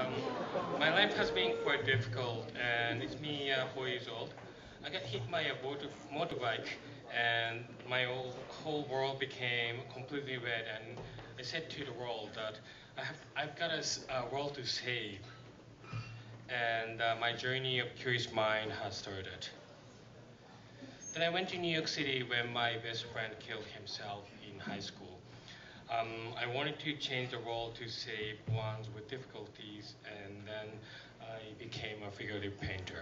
My life has been quite difficult, and it's me, 4 years old. I got hit by a motorbike, and my whole world became completely red. And I said to the world that I've got a world to save, and my journey of curious mind has started. Then I went to New York City where my best friend killed himself in high school. I wanted to change the world to save ones with difficulties, and then I became a figurative painter.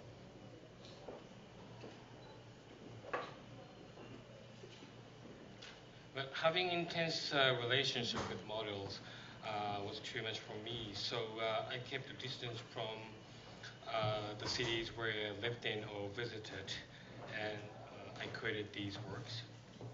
But having intense relationship with models was too much for me, so I kept a distance from the cities where I lived in or visited, and I created these works.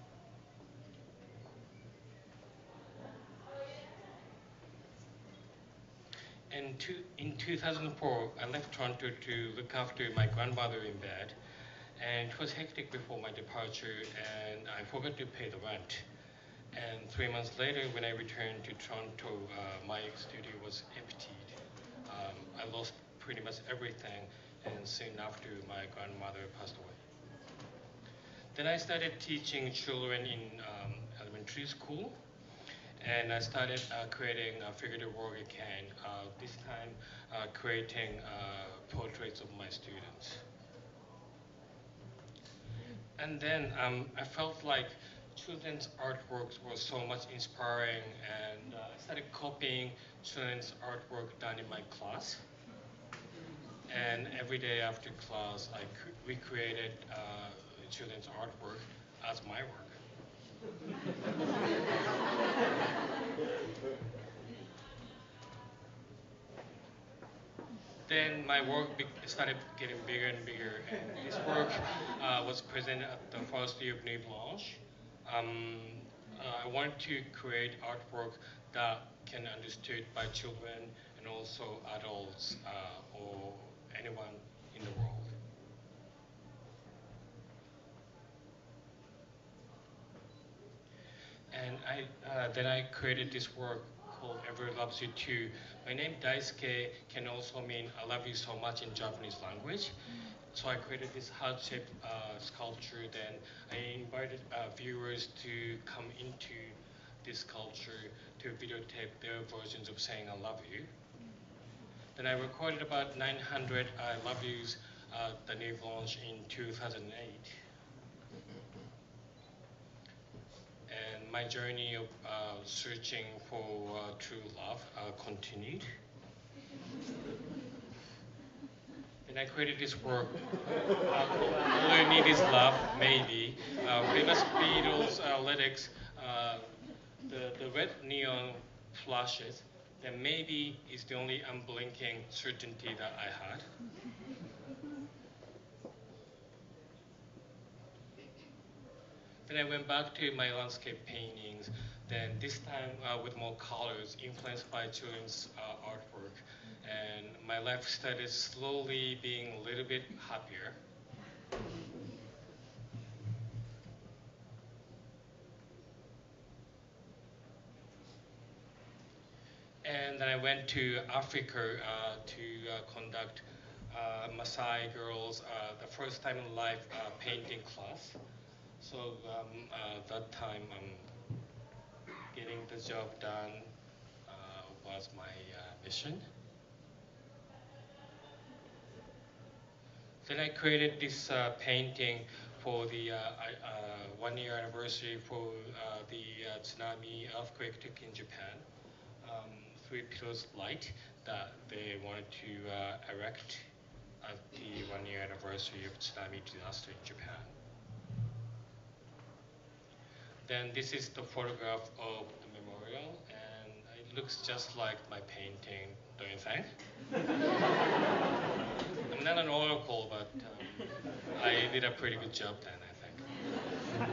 And in 2004, I left Toronto to look after my grandmother in bed, and it was hectic before my departure, and I forgot to pay the rent. And 3 months later, when I returned to Toronto, my studio was emptied. I lost pretty much everything, and soon after, my grandmother passed away. Then I started teaching children in elementary school, and I started creating figurative work again, this time creating portraits of my students. And then I felt like children's artworks were so much inspiring, and I started copying children's artwork done in my class. And every day after class, I recreated children's artwork as my work. Then my work started getting bigger and bigger, and this work was presented at the first year of Nuit Blanche. Um, I wanted to create artwork that can understood by children and also adults or anyone in the world. And then I created this work called Ever Loves You Too. My name Daisuke can also mean I love you so much in Japanese language. So I created this heart-shaped sculpture. Then I invited viewers to come into this sculpture to videotape their versions of saying I love you. Then I recorded about 900 I love yous the new launch in 2008. And my journey of searching for true love continued. And I created this work called All You Need Is Love, Maybe. Famous Beatles lyrics, the red neon flashes, that maybe is the only unblinking certainty that I had. Then I went back to my landscape paintings, then this time with more colors, influenced by children's artwork. And my life started slowly being a little bit happier. And then I went to Africa to conduct Maasai girls, the first time in life painting class. So that time, getting the job done was my mission. Then I created this painting for the 1 year anniversary for the tsunami earthquake took in Japan. Um, Three pillars of light that they wanted to erect at the 1 year anniversary of tsunami disaster in Japan. Then this is the photograph of the memorial, and it looks just like my painting, don't you think? I'm not an oracle, but I did a pretty good job then, I think.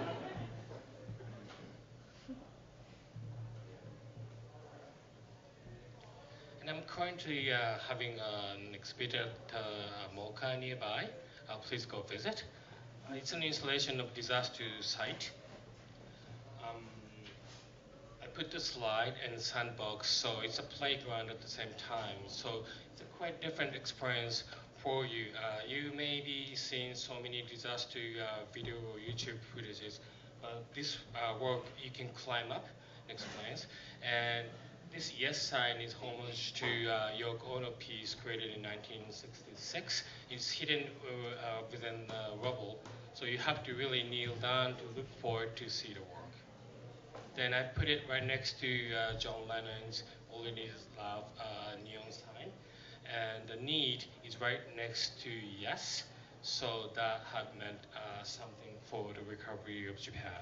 And I'm currently having an exhibit at Mocha nearby. Please go visit. It's an installation of disaster site. Um, I put the slide and sandbox, so it's a playground at the same time. So it's a quite different experience for you. You may be seeing so many disaster video or YouTube footages, but this work you can climb up and experience. And this yes sign is homage to Yoko Ono piece created in 1966. It's hidden within rubble, so you have to really kneel down to look for it to see the work. Then I put it right next to John Lennon's All You Need Is Love neon sign. And the need is right next to yes. So that had meant something for the recovery of Japan.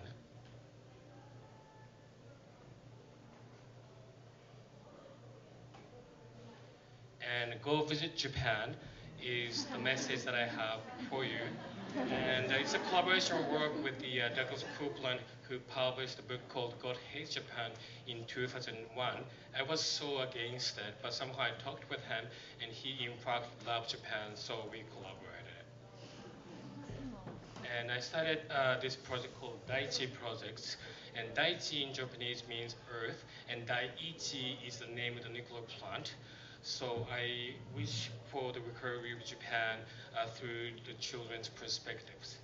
And go visit Japan is the message that I have for you. And it's a collaboration work with the Douglas Coupland, who published a book called God Hates Japan in 2001. I was so against it, but somehow I talked with him, and he in fact loved Japan, so we collaborated. And I started this project called Daiichi Projects. And Daiichi in Japanese means earth, and Daiichi is the name of the nuclear plant. So I wish for the recovery of Japan through the children's perspectives.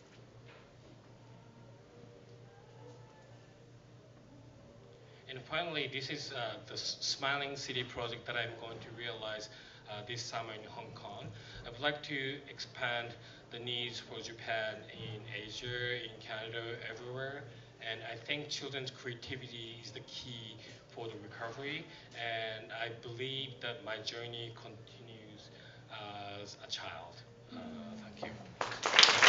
And finally, this is the Smiling City project that I'm going to realize this summer in Hong Kong. I would like to expand the needs for Japan in Asia, in Canada, everywhere. And I think children's creativity is the key for the recovery. And I believe that my journey continues as a child. Thank you.